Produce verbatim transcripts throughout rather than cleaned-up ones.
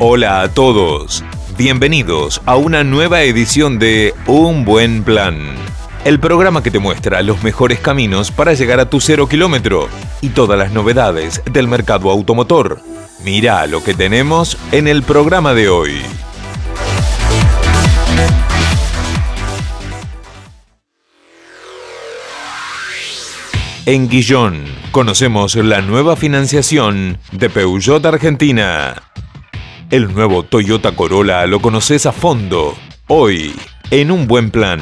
Hola a todos, bienvenidos a una nueva edición de Un Buen Plan, el programa que te muestra los mejores caminos para llegar a tu cero kilómetro y todas las novedades del mercado automotor. Mira lo que tenemos en el programa de hoy. En Guillón, conocemos la nueva financiación de Peugeot Argentina. El nuevo Toyota Corolla lo conoces a fondo, hoy, en Un Buen Plan.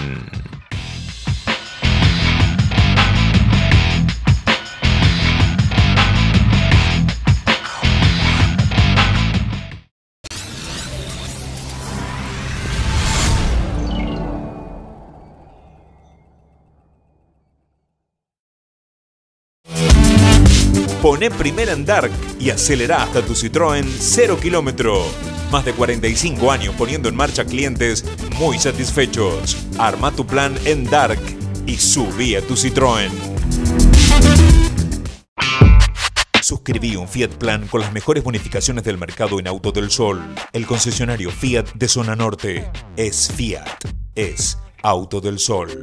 Poné primera en Dark y acelera hasta tu Citroën cero kilómetro. Más de cuarenta y cinco años poniendo en marcha clientes muy satisfechos. Arma tu plan en Dark y subí a tu Citroën. Suscribí un Fiat Plan con las mejores bonificaciones del mercado en Auto del Sol. El concesionario Fiat de Zona Norte es Fiat, es Auto del Sol.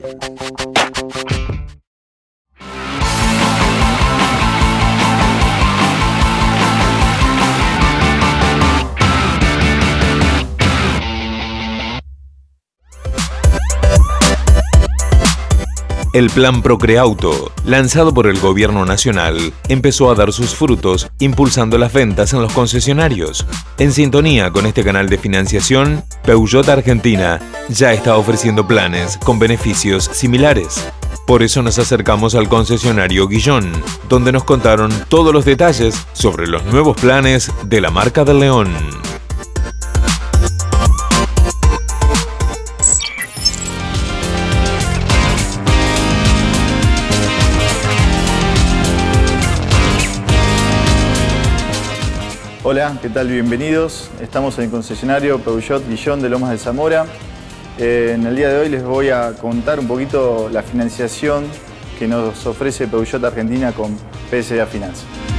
El Plan Procreauto, lanzado por el Gobierno Nacional, empezó a dar sus frutos, impulsando las ventas en los concesionarios. En sintonía con este canal de financiación, Peugeot Argentina ya está ofreciendo planes con beneficios similares. Por eso nos acercamos al concesionario Guillón, donde nos contaron todos los detalles sobre los nuevos planes de la marca del León. Hola, ¿qué tal? Bienvenidos. Estamos en el concesionario Peugeot Guillón de Lomas de Zamora. Eh, en el día de hoy les voy a contar un poquito la financiación que nos ofrece Peugeot Argentina con P S A Finance.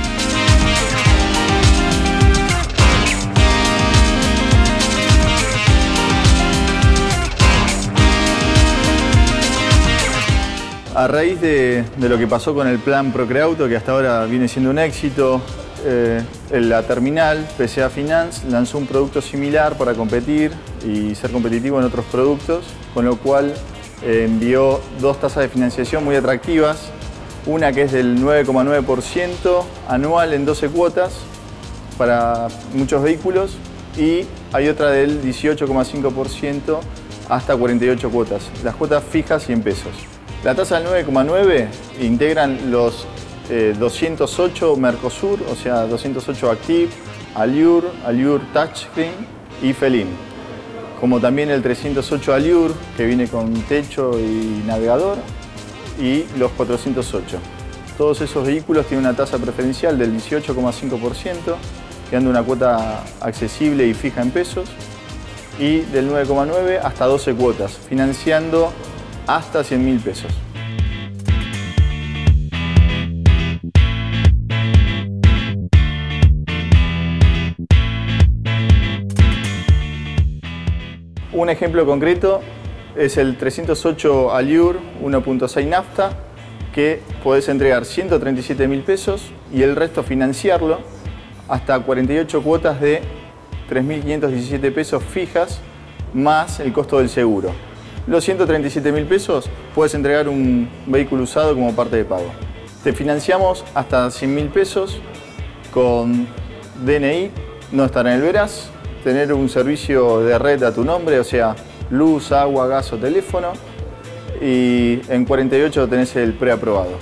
A raíz de, de lo que pasó con el plan Procreauto, que hasta ahora viene siendo un éxito, Eh, la terminal P S A Finance lanzó un producto similar para competir y ser competitivo en otros productos, con lo cual eh, envió dos tasas de financiación muy atractivas, una que es del nueve coma nueve por ciento anual en doce cuotas para muchos vehículos y hay otra del dieciocho coma cinco por ciento hasta cuarenta y ocho cuotas, las cuotas fijas y en pesos. La tasa del nueve coma nueve integran los Eh, doscientos ocho Mercosur, o sea, doscientos ocho Active, Allure, Allure Touchscreen y Feline. Como también el trescientos ocho Allure, que viene con techo y navegador, y los cuatrocientos ocho. Todos esos vehículos tienen una tasa preferencial del dieciocho coma cinco por ciento, quedando una cuota accesible y fija en pesos, y del nueve coma nueve hasta doce cuotas, financiando hasta cien mil pesos. Un ejemplo concreto es el trescientos ocho Allure uno punto seis nafta, que podés entregar ciento treinta y siete mil pesos y el resto financiarlo hasta cuarenta y ocho cuotas de tres mil quinientos diecisiete pesos fijas más el costo del seguro. Los ciento treinta y siete mil pesos puedes entregar un vehículo usado como parte de pago. Te financiamos hasta cien mil pesos con D N I, no estar en el veraz, tener un servicio de red a tu nombre, o sea, luz, agua, gas o teléfono, y en cuarenta y ocho tenés el preaprobado.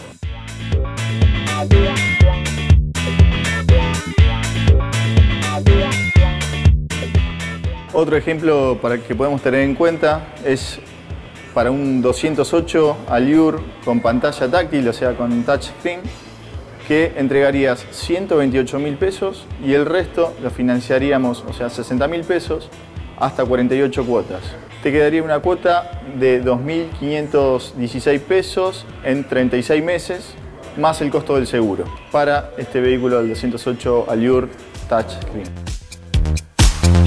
Otro ejemplo para que podemos tener en cuenta es para un doscientos ocho Allure con pantalla táctil, o sea, con touchscreen, que entregarías ciento veintiocho mil pesos y el resto lo financiaríamos, o sea, sesenta mil pesos hasta cuarenta y ocho cuotas. Te quedaría una cuota de dos mil quinientos dieciséis pesos en treinta y seis meses, más el costo del seguro, para este vehículo del doscientos ocho Allure Touchscreen.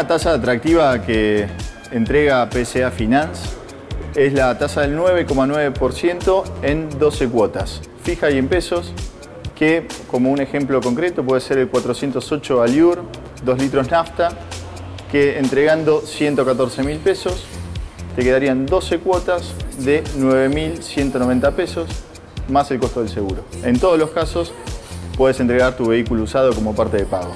Una tasa atractiva que entrega P S A Finance es la tasa del nueve coma nueve por ciento en doce cuotas, fija y en pesos, que como un ejemplo concreto puede ser el cuatrocientos ocho Aliur, dos litros nafta, que entregando ciento catorce mil pesos te quedarían doce cuotas de nueve mil ciento noventa pesos más el costo del seguro. En todos los casos puedes entregar tu vehículo usado como parte de pago.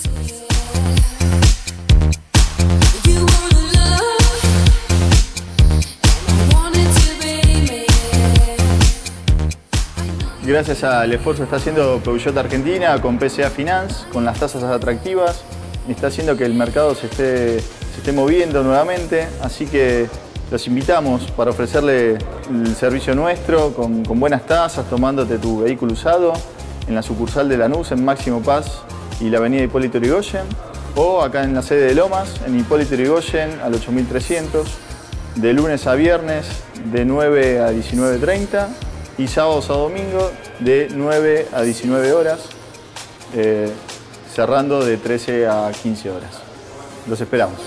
Gracias al esfuerzo que está haciendo Peugeot Argentina con P S A Finance, con las tasas atractivas, está haciendo que el mercado se esté, se esté moviendo nuevamente, así que los invitamos para ofrecerle el servicio nuestro con, con buenas tasas, tomándote tu vehículo usado en la sucursal de Lanús, en Máximo Paz y la avenida Hipólito Yrigoyen, o acá en la sede de Lomas, en Hipólito Yrigoyen al ocho mil trescientos, de lunes a viernes de nueve a diecinueve treinta y sábados a domingo de nueve a diecinueve horas, eh, cerrando de trece a quince horas. Los esperamos.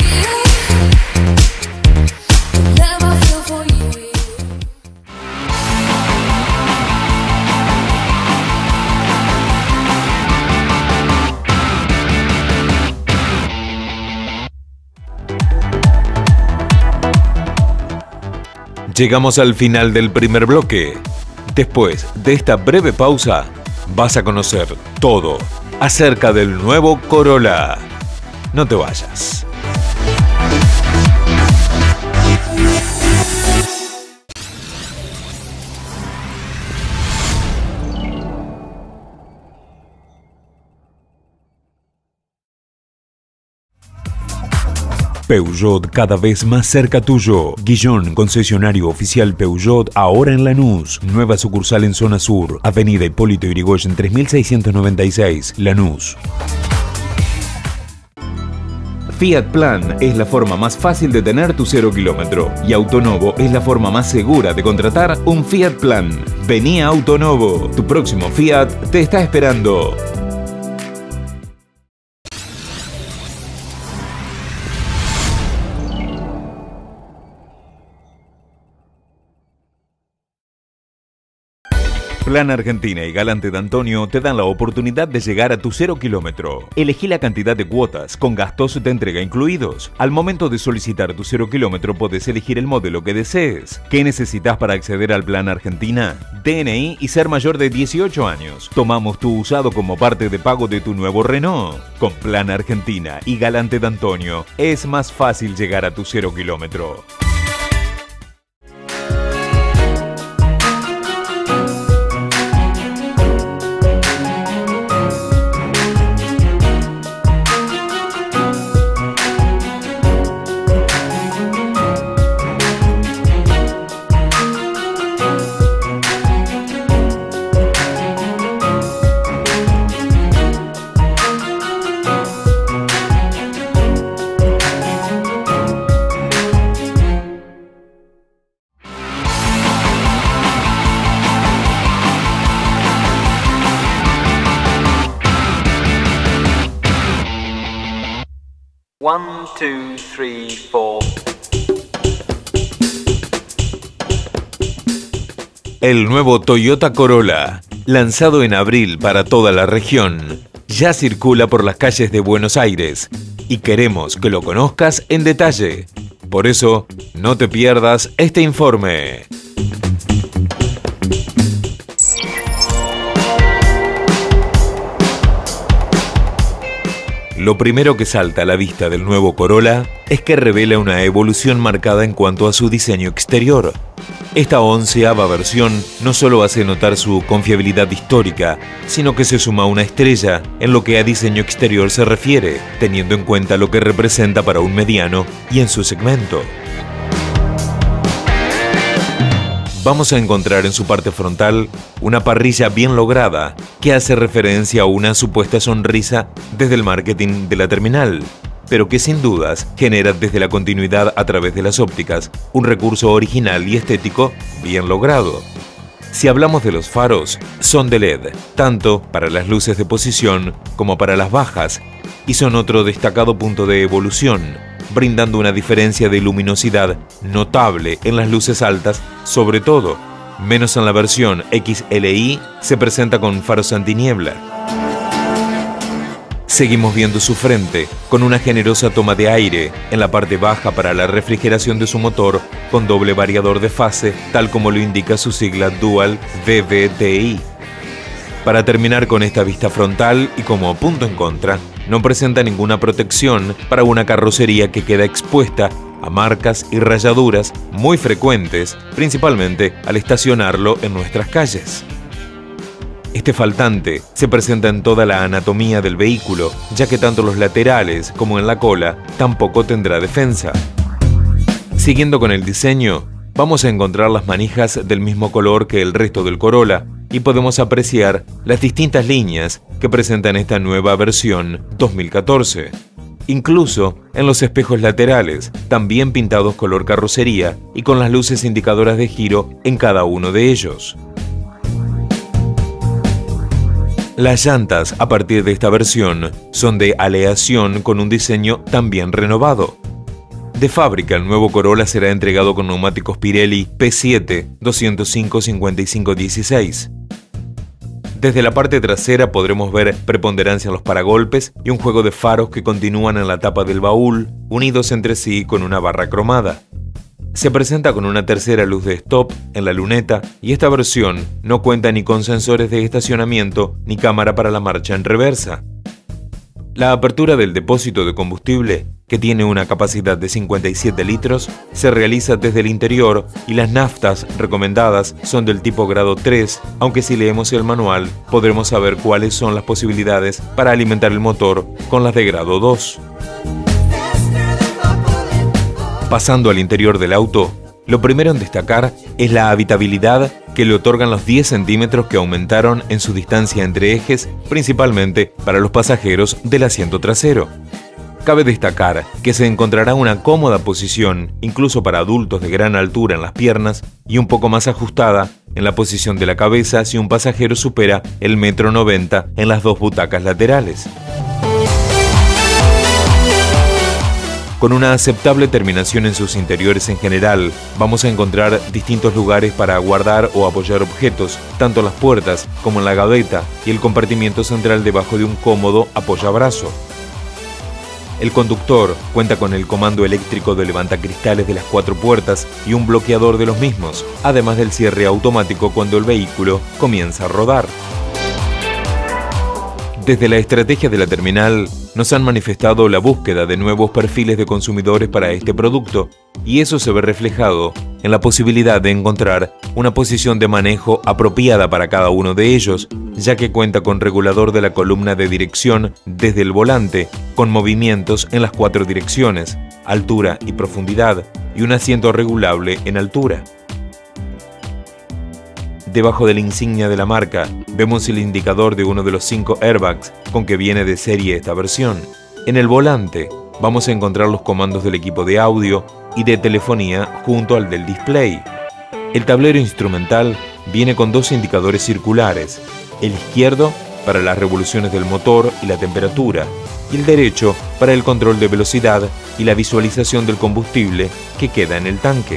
Llegamos al final del primer bloque. Después de esta breve pausa, vas a conocer todo acerca del nuevo Corolla. No te vayas. Peugeot cada vez más cerca tuyo. Guillón, concesionario oficial Peugeot, ahora en Lanús. Nueva sucursal en zona sur, avenida Hipólito Yrigoyen tres mil seiscientos noventa y seis, Lanús. Fiat Plan es la forma más fácil de tener tu cero kilómetro y Autonovo es la forma más segura de contratar un Fiat Plan. Vení a Autonovo, tu próximo Fiat te está esperando. Plan Argentina y Galante D'Antonio te dan la oportunidad de llegar a tu cero kilómetro. Elegí la cantidad de cuotas, con gastos de entrega incluidos. Al momento de solicitar tu cero kilómetro podés elegir el modelo que desees. ¿Qué necesitas para acceder al Plan Argentina? D N I y ser mayor de dieciocho años. Tomamos tu usado como parte de pago de tu nuevo Renault. Con Plan Argentina y Galante D'Antonio es más fácil llegar a tu cero kilómetro. One, two, three, four. El nuevo Toyota Corolla, lanzado en abril para toda la región, ya circula por las calles de Buenos Aires y queremos que lo conozcas en detalle. Por eso, no te pierdas este informe. Lo primero que salta a la vista del nuevo Corolla es que revela una evolución marcada en cuanto a su diseño exterior. Esta onceava versión no solo hace notar su confiabilidad histórica, sino que se suma una estrella en lo que a diseño exterior se refiere, teniendo en cuenta lo que representa para un mediano y en su segmento. Vamos a encontrar en su parte frontal una parrilla bien lograda que hace referencia a una supuesta sonrisa desde el marketing de la terminal, pero que sin dudas genera desde la continuidad a través de las ópticas un recurso original y estético bien logrado. Si hablamos de los faros, son de L E D, tanto para las luces de posición como para las bajas, y son otro destacado punto de evolución, brindando una diferencia de luminosidad notable en las luces altas, sobre todo, menos en la versión X L I se presenta con faros antiniebla. Seguimos viendo su frente, con una generosa toma de aire en la parte baja para la refrigeración de su motor con doble variador de fase, tal como lo indica su sigla Dual V V T I. Para terminar con esta vista frontal y como punto en contra, no presenta ninguna protección para una carrocería que queda expuesta a marcas y rayaduras muy frecuentes, principalmente al estacionarlo en nuestras calles. Este faltante se presenta en toda la anatomía del vehículo, ya que tanto los laterales como en la cola tampoco tendrá defensa. Siguiendo con el diseño, vamos a encontrar las manijas del mismo color que el resto del Corolla y podemos apreciar las distintas líneas que presentan esta nueva versión dos mil catorce. Incluso en los espejos laterales, también pintados color carrocería y con las luces indicadoras de giro en cada uno de ellos. Las llantas a partir de esta versión son de aleación con un diseño también renovado. De fábrica, el nuevo Corolla será entregado con neumáticos Pirelli P siete doscientos cinco cincuenta y cinco dieciséis. Desde la parte trasera podremos ver preponderancia en los paragolpes y un juego de faros que continúan en la tapa del baúl, unidos entre sí con una barra cromada. Se presenta con una tercera luz de stop en la luneta y esta versión no cuenta ni con sensores de estacionamiento ni cámara para la marcha en reversa. La apertura del depósito de combustible, que tiene una capacidad de cincuenta y siete litros, se realiza desde el interior y las naftas recomendadas son del tipo grado tres, aunque si leemos el manual podremos saber cuáles son las posibilidades para alimentar el motor con las de grado dos. Pasando al interior del auto, lo primero en destacar es la habitabilidad que le otorgan los diez centímetros que aumentaron en su distancia entre ejes, principalmente para los pasajeros del asiento trasero. Cabe destacar que se encontrará una cómoda posición, incluso para adultos de gran altura en las piernas, y un poco más ajustada en la posición de la cabeza si un pasajero supera el metro noventa en las dos butacas laterales. Con una aceptable terminación en sus interiores en general, vamos a encontrar distintos lugares para guardar o apoyar objetos, tanto en las puertas como en la gaveta y el compartimiento central debajo de un cómodo apoyabrazo. El conductor cuenta con el comando eléctrico de levantacristales de las cuatro puertas y un bloqueador de los mismos, además del cierre automático cuando el vehículo comienza a rodar. Desde la estrategia de la terminal, nos han manifestado la búsqueda de nuevos perfiles de consumidores para este producto, y eso se ve reflejado en la posibilidad de encontrar una posición de manejo apropiada para cada uno de ellos, ya que cuenta con regulador de la columna de dirección desde el volante, con movimientos en las cuatro direcciones, altura y profundidad, y un asiento regulable en altura. Debajo de la insignia de la marca, vemos el indicador de uno de los cinco airbags con que viene de serie esta versión. En el volante, vamos a encontrar los comandos del equipo de audio y de telefonía junto al del display. El tablero instrumental viene con dos indicadores circulares, el izquierdo para las revoluciones del motor y la temperatura, y el derecho para el control de velocidad y la visualización del combustible que queda en el tanque.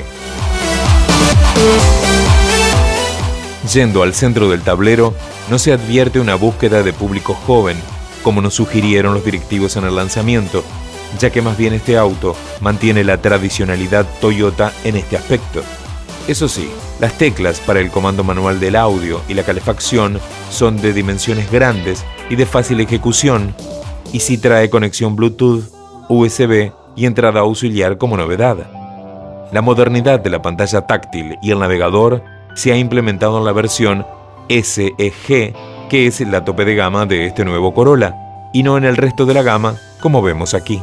Yendo al centro del tablero, no se advierte una búsqueda de público joven, como nos sugirieron los directivos en el lanzamiento, ya que más bien este auto mantiene la tradicionalidad Toyota en este aspecto. Eso sí, las teclas para el comando manual del audio y la calefacción son de dimensiones grandes y de fácil ejecución, y sí trae conexión Bluetooth, U S B y entrada auxiliar como novedad. La modernidad de la pantalla táctil y el navegador se ha implementado en la versión S E G, que es la tope de gama de este nuevo Corolla, y no en el resto de la gama, como vemos aquí.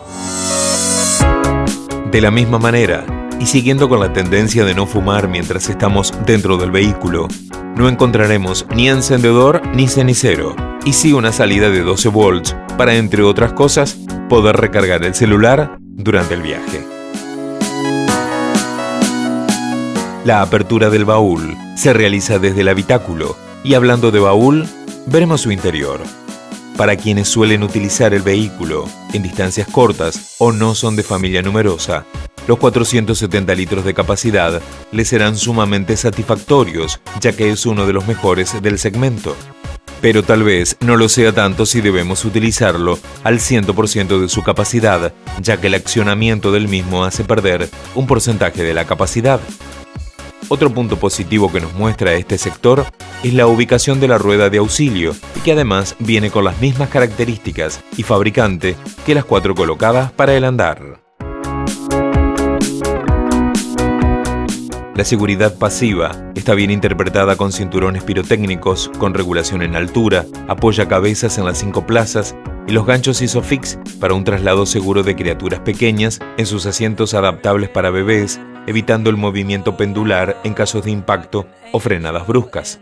De la misma manera, y siguiendo con la tendencia de no fumar mientras estamos dentro del vehículo, no encontraremos ni encendedor ni cenicero, y sí una salida de doce volts para, entre otras cosas, poder recargar el celular durante el viaje. La apertura del baúl se realiza desde el habitáculo y hablando de baúl, veremos su interior. Para quienes suelen utilizar el vehículo en distancias cortas o no son de familia numerosa, los cuatrocientos setenta litros de capacidad les serán sumamente satisfactorios, ya que es uno de los mejores del segmento. Pero tal vez no lo sea tanto si debemos utilizarlo al cien por ciento de su capacidad, ya que el accionamiento del mismo hace perder un porcentaje de la capacidad. Otro punto positivo que nos muestra este sector es la ubicación de la rueda de auxilio y que además viene con las mismas características y fabricante que las cuatro colocadas para el andar. La seguridad pasiva está bien interpretada con cinturones pirotécnicos, con regulación en altura, apoyacabezas en las cinco plazas y los ganchos ISOFIX para un traslado seguro de criaturas pequeñas en sus asientos adaptables para bebés, evitando el movimiento pendular en casos de impacto o frenadas bruscas.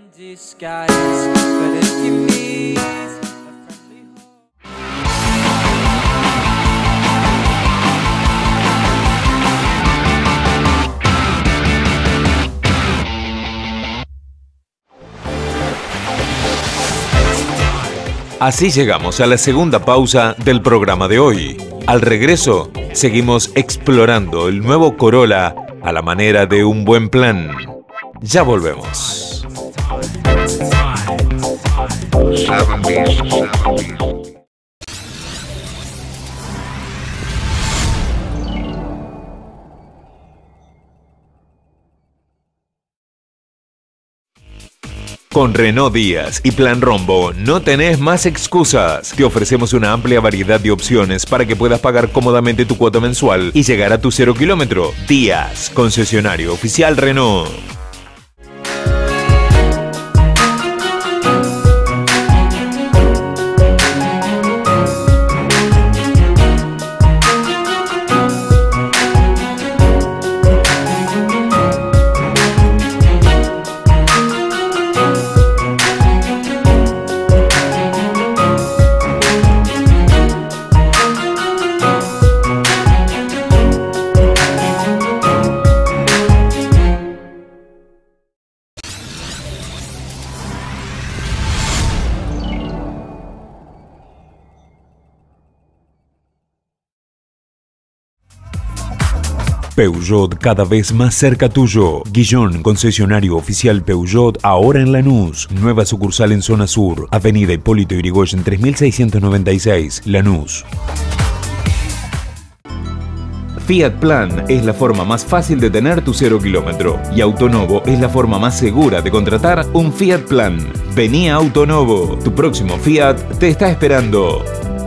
Así llegamos a la segunda pausa del programa de hoy. Al regreso, seguimos explorando el nuevo Corolla a la manera de un buen plan. Ya volvemos. Con Renault Díaz y Plan Rombo no tenés más excusas. Te ofrecemos una amplia variedad de opciones para que puedas pagar cómodamente tu cuota mensual y llegar a tu cero kilómetro. Díaz, concesionario oficial Renault. Peugeot cada vez más cerca tuyo. Guillón, concesionario oficial Peugeot, ahora en Lanús. Nueva sucursal en zona sur, avenida Hipólito Yrigoyen tres mil seiscientos noventa y seis, Lanús. Fiat Plan es la forma más fácil de tener tu cero kilómetro y Autonovo es la forma más segura de contratar un Fiat Plan. Vení a Autonovo, tu próximo Fiat te está esperando.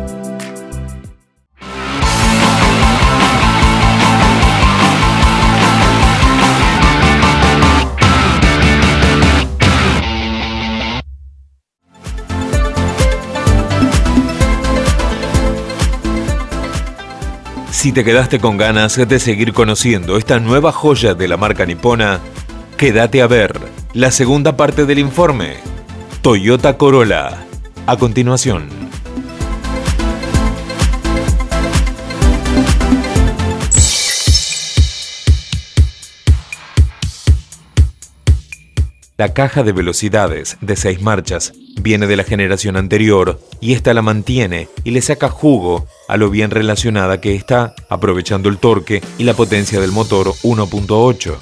Si te quedaste con ganas de seguir conociendo esta nueva joya de la marca nipona, quédate a ver la segunda parte del informe, Toyota Corolla, a continuación. La caja de velocidades de seis marchas viene de la generación anterior y esta la mantiene y le saca jugo a lo bien relacionada que está, aprovechando el torque y la potencia del motor uno punto ocho.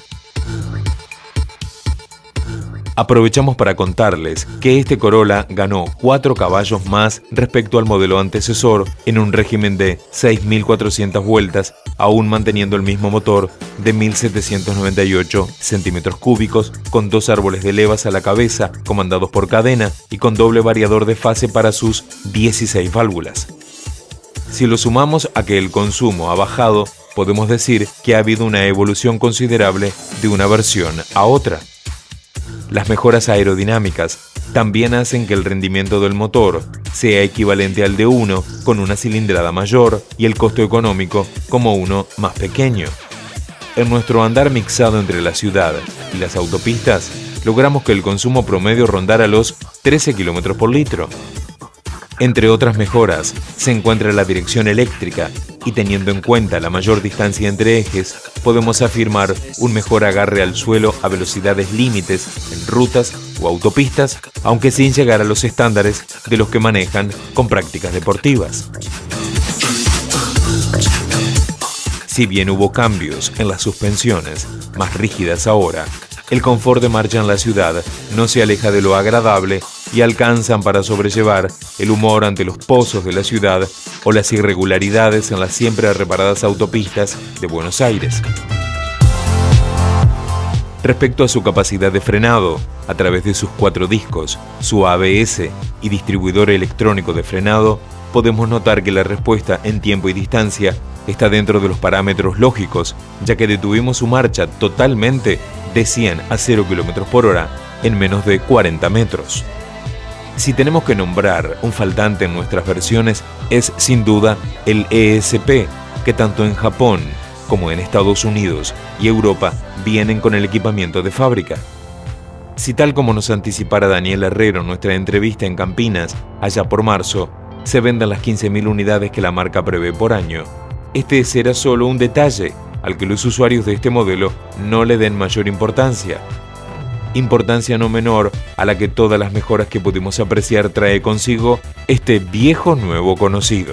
Aprovechamos para contarles que este Corolla ganó cuatro caballos más respecto al modelo antecesor en un régimen de seis mil cuatrocientas vueltas, aún manteniendo el mismo motor de mil setecientos noventa y ocho centímetros cúbicos, con dos árboles de levas a la cabeza, comandados por cadena y con doble variador de fase para sus dieciséis válvulas. Si lo sumamos a que el consumo ha bajado, podemos decir que ha habido una evolución considerable de una versión a otra. Las mejoras aerodinámicas también hacen que el rendimiento del motor sea equivalente al de uno con una cilindrada mayor y el costo económico como uno más pequeño. En nuestro andar mixado entre la ciudad y las autopistas, logramos que el consumo promedio rondara los trece kilómetros por litro. Entre otras mejoras, se encuentra la dirección eléctrica y teniendo en cuenta la mayor distancia entre ejes, podemos afirmar un mejor agarre al suelo a velocidades límites en rutas o autopistas, aunque sin llegar a los estándares de los que manejan con prácticas deportivas. Si bien hubo cambios en las suspensiones, más rígidas ahora, el confort de marcha en la ciudad no se aleja de lo agradable y alcanzan para sobrellevar el humor ante los pozos de la ciudad o las irregularidades en las siempre reparadas autopistas de Buenos Aires. Respecto a su capacidad de frenado, a través de sus cuatro discos, su A B S y distribuidor electrónico de frenado, podemos notar que la respuesta en tiempo y distancia está dentro de los parámetros lógicos, ya que detuvimos su marcha totalmente de cien a cero kilómetros por hora en menos de cuarenta metros. Si tenemos que nombrar un faltante en nuestras versiones, es sin duda el E S P, que tanto en Japón como en Estados Unidos y Europa vienen con el equipamiento de fábrica. Si tal como nos anticipara Daniel Herrero en nuestra entrevista en Campinas, allá por marzo, se venden las quince mil unidades que la marca prevé por año, este será solo un detalle al que los usuarios de este modelo no le den mayor importancia. Importancia no menor a la que todas las mejoras que pudimos apreciar trae consigo este viejo nuevo conocido.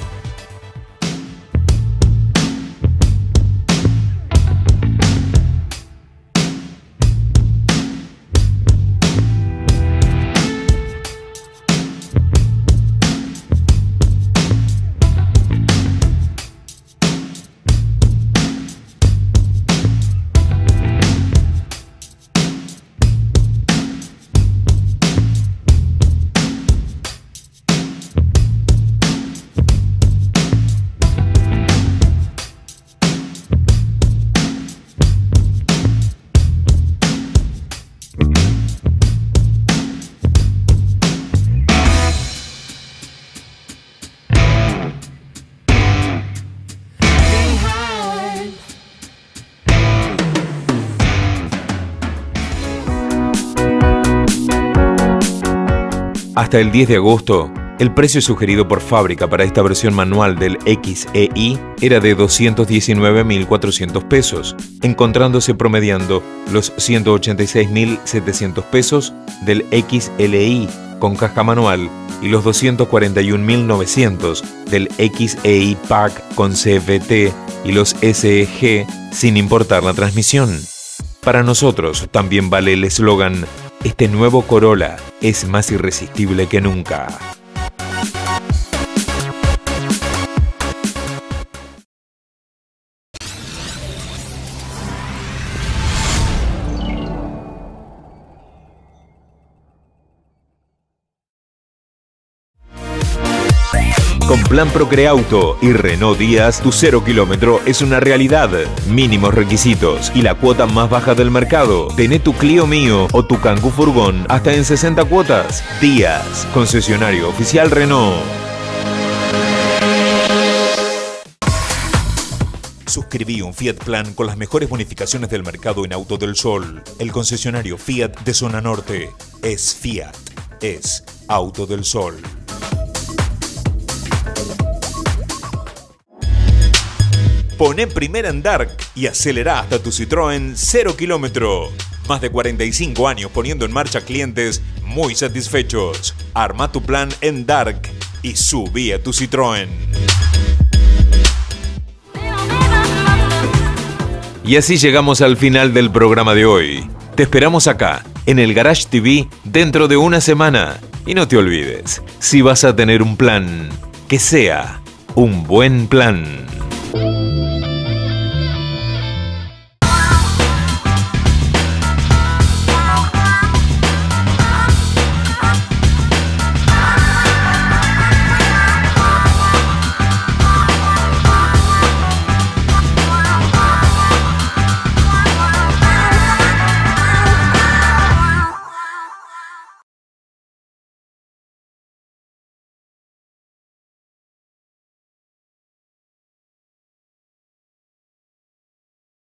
Hasta el diez de agosto, el precio sugerido por fábrica para esta versión manual del X E I era de doscientos diecinueve mil cuatrocientos pesos, encontrándose promediando los ciento ochenta y seis mil setecientos pesos del X L I con caja manual y los doscientos cuarenta y un mil novecientos del X E I Pack con C V T y los S E G sin importar la transmisión. Para nosotros también vale el eslogan: este nuevo Corolla es más irresistible que nunca. Con Plan Procreauto y Renault Díaz, tu cero kilómetro es una realidad. Mínimos requisitos y la cuota más baja del mercado. Tené tu Clio Mío o tu Kangoo Furgón hasta en sesenta cuotas. Díaz, concesionario oficial Renault. Suscribí un Fiat Plan con las mejores bonificaciones del mercado en Auto del Sol. El concesionario Fiat de Zona Norte es Fiat, es Auto del Sol. Poné primera en Dark y acelera hasta tu Citroën cero kilómetro. Más de cuarenta y cinco años poniendo en marcha clientes muy satisfechos. Arma tu plan en Dark y subí a tu Citroën. Y así llegamos al final del programa de hoy. Te esperamos acá, en el Garage T V, dentro de una semana. Y no te olvides, si vas a tener un plan, que sea un buen plan.